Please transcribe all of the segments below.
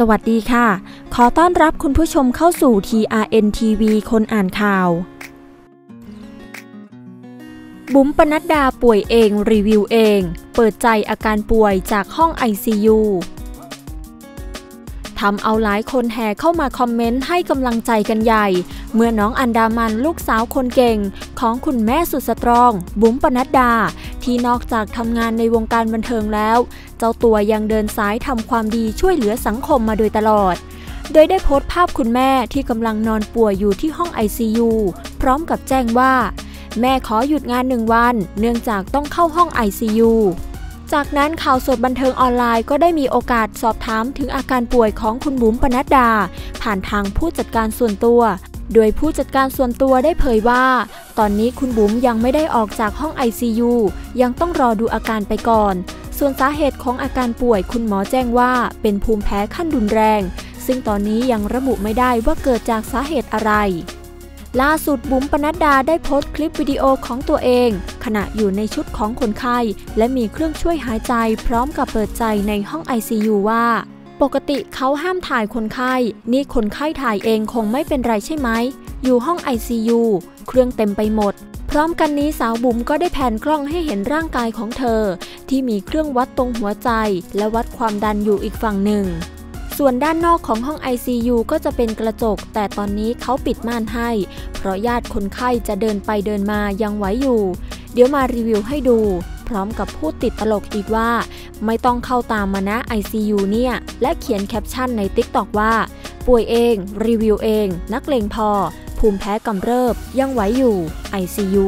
สวัสดีค่ะขอต้อนรับคุณผู้ชมเข้าสู่ TRN TV คนอ่านข่าวบุ๋มปนัดดาป่วยเองรีวิวเองเปิดใจอาการป่วยจากห้อง ICU ทำเอาหลายคนแห่เข้ามาคอมเมนต์ให้กำลังใจกันใหญ่เมื่อน้องอันดามันลูกสาวคนเก่งของคุณแม่สุดสตรองบุ๋มปนัดดาที่นอกจากทำงานในวงการบันเทิงแล้วเจ้าตัวยังเดินสายทำความดีช่วยเหลือสังคมมาโดยตลอดโดยได้โพสต์ภาพคุณแม่ที่กำลังนอนป่วยอยู่ที่ห้อง ICU พร้อมกับแจ้งว่าแม่ขอหยุดงาน1 วันเนื่องจากต้องเข้าห้อง ICU จากนั้นข่าวสดบันเทิงออนไลน์ก็ได้มีโอกาสสอบถามถึงอาการป่วยของคุณบุ๋มปนัดดาผ่านทางผู้จัดการส่วนตัวโดยผู้จัดการส่วนตัวได้เผยว่าตอนนี้คุณบุ๋มยังไม่ได้ออกจากห้อง ICU ยังต้องรอดูอาการไปก่อนส่วนสาเหตุของอาการป่วยคุณหมอแจ้งว่าเป็นภูมิแพ้ขั้นรุนแรงซึ่งตอนนี้ยังระบุไม่ได้ว่าเกิดจากสาเหตุอะไรล่าสุดบุ๋มปนัดดาได้โพสต์คลิปวิดีโอของตัวเองขณะอยู่ในชุดของคนไข้และมีเครื่องช่วยหายใจพร้อมกับเปิดใจในห้อง ICU ว่าปกติเขาห้ามถ่ายคนไข้นี่คนไข้ถ่ายเองคงไม่เป็นไรใช่ไหมอยู่ห้อง ICU เครื่องเต็มไปหมดพร้อมกันนี้สาวบุ๋มก็ได้แผนกล้องให้เห็นร่างกายของเธอที่มีเครื่องวัดตรงหัวใจและวัดความดันอยู่อีกฝั่งหนึ่งส่วนด้านนอกของห้อง ICU ก็จะเป็นกระจกแต่ตอนนี้เขาปิดม่านให้เพราะญาติคนไข้จะเดินไปเดินมายังไหวอยู่เดี๋ยวมารีวิวให้ดูพร้อมกับพูดติดตลกอีกว่าไม่ต้องเข้าตามมานะ ICU เนี่ยและเขียนแคปชั่นใน TikTok ว่าป่วยเองรีวิวเองนักเลงพอภูมิแพ้กำเริบยังไหวอยู่ ICU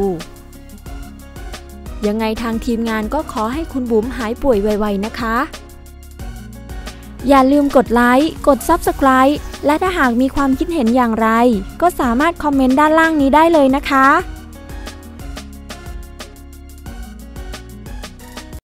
ยังไงทางทีมงานก็ขอให้คุณบุ๋มหายป่วยไวๆนะคะอย่าลืมกดไลค์กด Subscribe และถ้าหากมีความคิดเห็นอย่างไรก็สามารถคอมเมนต์ด้านล่างนี้ได้เลยนะคะ